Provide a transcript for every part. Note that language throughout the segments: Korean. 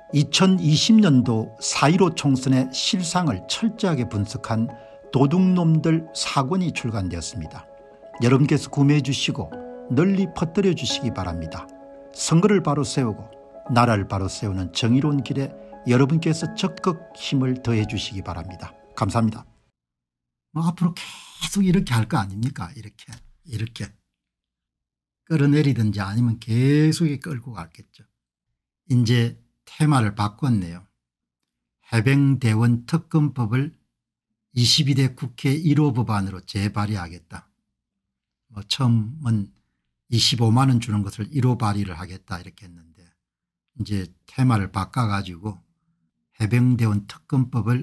2020년도 4.15 총선의 실상을 철저하게 분석한 도둑놈들 4권이 출간되었습니다. 여러분께서 구매해 주시고 널리 퍼뜨려 주시기 바랍니다. 선거를 바로 세우고 나라를 바로 세우는 정의로운 길에 여러분께서 적극 힘을 더해 주시기 바랍니다. 감사합니다. 앞으로 계속 이렇게 할 거 아닙니까? 이렇게 끌어내리든지 아니면 계속 끌고 갔겠죠. 이제 테마를 바꿨네요. 해병대원 특검법을 22대 국회 1호 법안으로 재발의하겠다. 처음은 25만 원 주는 것을 1호 발의를 하겠다 이렇게 했는데 이제 테마를 바꿔가지고 해병대원 특검법을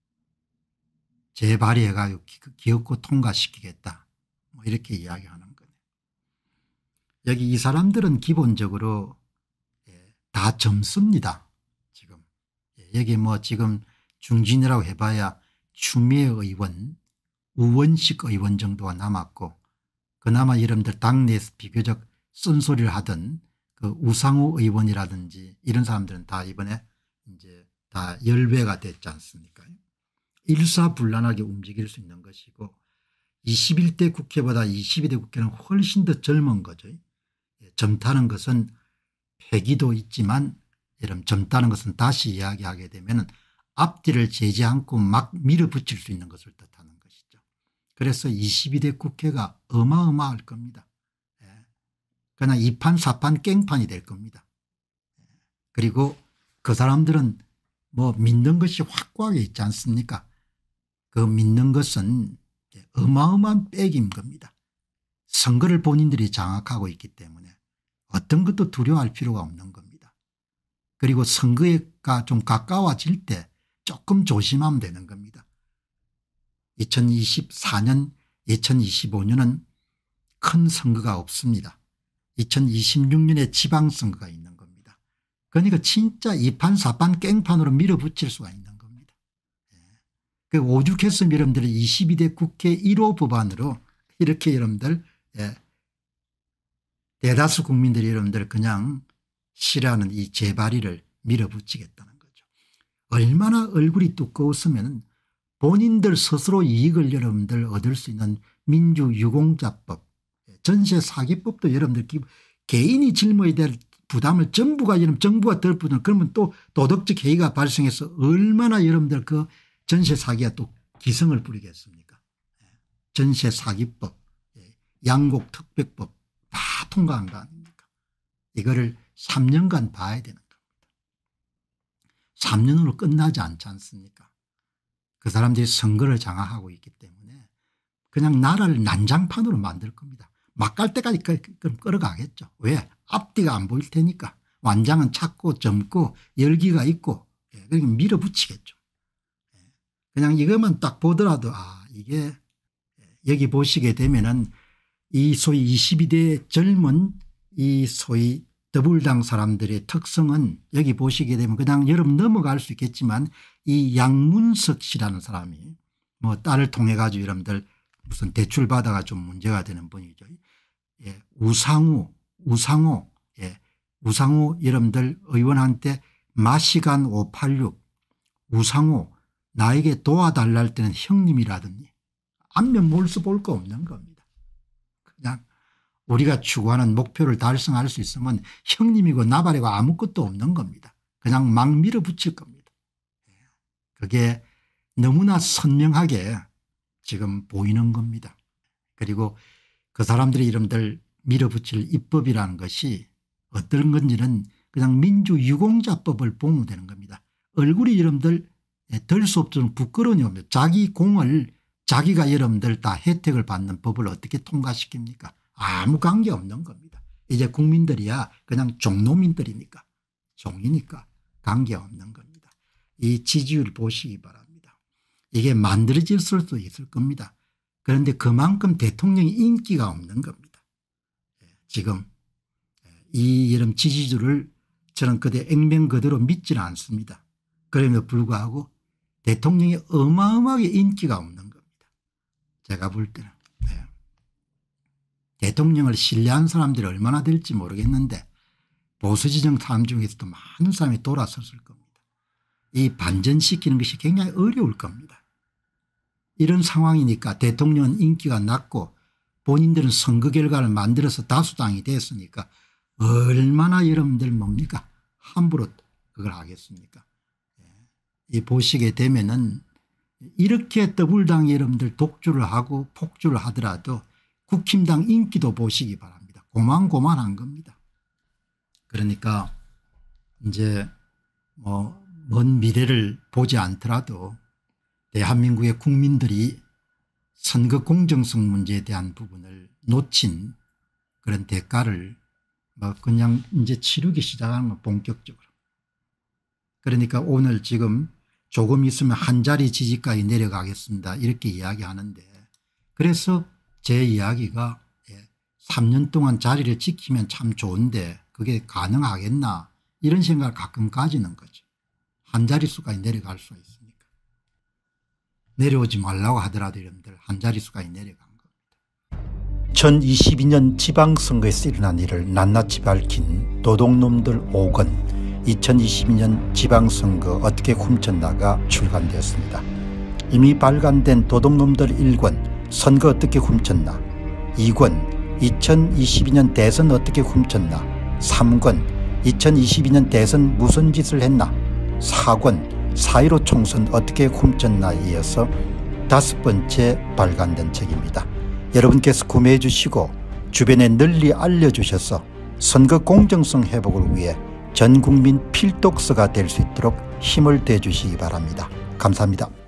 재발의해가지고 기어코 통과시키겠다. 이렇게 이야기하는 거네요. 여기 이 사람들은 기본적으로 다 젊습니다. 지금 여기 지금 중진이라고 해봐야 추미애 의원, 우원식 의원 정도가 남았고 그나마 여러분들 당내에서 비교적 쓴소리를 하던 그 우상호 의원이라든지 이런 사람들은 다 이번에 이제 다 열배가 됐지 않습니까? 일사불란하게 움직일 수 있는 것이고 21대 국회보다 22대 국회는 훨씬 더 젊은 거죠. 젊다는 것은 패기도 있지만 여러분 젊다는 것은 다시 이야기하게 되면 앞뒤를 재지 않고 막 밀어붙일 수 있는 것을 뜻하는 것이죠. 그래서 22대 국회가 어마어마할 겁니다. 그냥 2판 4판 깽판이 될 겁니다. 그리고 그 사람들은 믿는 것이 확고하게 있지 않습니까? 그 믿는 것은 어마어마한 백인 겁니다. 선거를 본인들이 장악하고 있기 때문에 어떤 것도 두려워할 필요가 없는 겁니다. 그리고 선거가 좀 가까워질 때 조금 조심하면 되는 겁니다. 2024년 2025년은 큰 선거가 없습니다. 2026년에 지방선거가 있는 겁니다. 그러니까 진짜 2판 4판 깽판으로 밀어붙일 수가 있는 겁니다. 오죽했으면 여러분들 22대 국회 1호 법안으로 이렇게 여러분들 대다수 국민들이 여러분들 그냥 싫어하는 이 재발의를 밀어붙이겠다는 거죠. 얼마나 얼굴이 두꺼웠으면 본인들 스스로 이익을 여러분들 얻을 수 있는 민주유공자법, 전세사기법도 여러분들 개인이 짊어야 될 부담을 전부가 정부가 덜 부담 그러면 또 도덕적 해이가 발생해서 얼마나 여러분들 그 전세사기가 또 기승을 부리겠습니까? 전세사기법, 양곡특별법 다 통과한 거 아닙니까? 이거를 3년간 봐야 되는 겁니다. 3년으로 끝나지 않지 않습니까? 그 사람들이 선거를 장악하고 있기 때문에 그냥 나라를 난장판으로 만들 겁니다. 막 갈 때까지 끌어가겠죠. 왜? 앞뒤가 안 보일 테니까. 완장은 작고 젊고 열기가 있고 그러니까 밀어붙이겠죠. 그냥 이것만 딱 보더라도 이게 여기 보시게 되면은 이 소위 22대 젊은 이 소위 더불당 사람들의 특성은 여기 보시게 되면 그냥 여러분 넘어갈 수 있겠지만 이 양문석 씨라는 사람이 딸을 통해 가지고 여러분들 무슨 대출 받아가 좀 문제가 되는 분이죠. 우상호 여러분들 의원한테 마시간 586 우상호 나에게 도와달라 할 때는 형님이라더니 안면 몰수 볼 거 없는 겁니다. 그냥 우리가 추구하는 목표를 달성할 수 있으면 형님이고 나발이고 아무것도 없는 겁니다. 그냥 막 밀어붙일 겁니다. 그게 너무나 선명하게 지금 보이는 겁니다. 그리고 그 사람들이 이름들 밀어붙일 입법이라는 것이 어떤 건지는 그냥 민주유공자법을 보면 되는 겁니다. 얼굴이 여러분들 들 수 없도록 부끄러움이 없습니다. 자기 공을 자기가 여러분들 다 혜택을 받는 법을 어떻게 통과시킵니까? 아무 관계 없는 겁니다. 이제 국민들이야 그냥 종노민들이니까 종이니까 관계 없는 겁니다. 이 지지율 보시기 바랍니다. 이게 만들어질 수도 있을 겁니다. 그런데 그만큼 대통령이 인기가 없는 겁니다. 지금 이 이런 지지율을 저는 그대 액면 그대로 믿지는 않습니다. 그럼에도 불구하고 대통령이 어마어마하게 인기가 없는 겁니다. 제가 볼 때는. 대통령을 신뢰한 사람들이 얼마나 될지 모르겠는데 보수 지정 사람 중에서도 많은 사람이 돌아섰을 겁니다. 이 반전시키는 것이 굉장히 어려울 겁니다. 이런 상황이니까 대통령은 인기가 낮고 본인들은 선거 결과를 만들어서 다수당이 됐으니까 얼마나 여러분들 뭡니까 함부로 그걸 하겠습니까. 이 보시게 되면은 이렇게 더불당 여러분들 독주를 하고 폭주를 하더라도 국힘당 인기도 보시기 바랍니다. 고만고만한 겁니다. 그러니까 이제 뭐 먼 미래를 보지 않더라도 대한민국의 국민들이 선거 공정성 문제에 대한 부분을 놓친 그런 대가를 뭐 그냥 이제 치르기 시작하는 거 본격적으로. 그러니까 오늘 지금 조금 있으면 한 자리 지지까지 내려가겠습니다 이렇게 이야기하는데, 그래서 제 이야기가 3년 동안 자리를 지키면 참 좋은데 그게 가능하겠나 이런 생각을 가끔 가지는 거죠. 한 자릿수까지 내려갈 수가 있으니까. 내려오지 말라고 하더라도 여러분들 한 자릿수까지 내려간 겁니다. 2022년 지방선거에서 일어난 일을 낱낱이 밝힌 도둑놈들 5권 2022년 지방선거 어떻게 훔쳤나가 출간되었습니다. 이미 발간된 도둑놈들 1권 선거 어떻게 훔쳤나, 2권 2022년 대선 어떻게 훔쳤나, 3권 2022년 대선 무슨 짓을 했나, 4권 4.15 총선 어떻게 훔쳤나에 이어서 5번째 발간된 책입니다. 여러분께서 구매해 주시고 주변에 널리 알려주셔서 선거 공정성 회복을 위해 전국민 필독서가 될 수 있도록 힘을 대주시기 바랍니다. 감사합니다.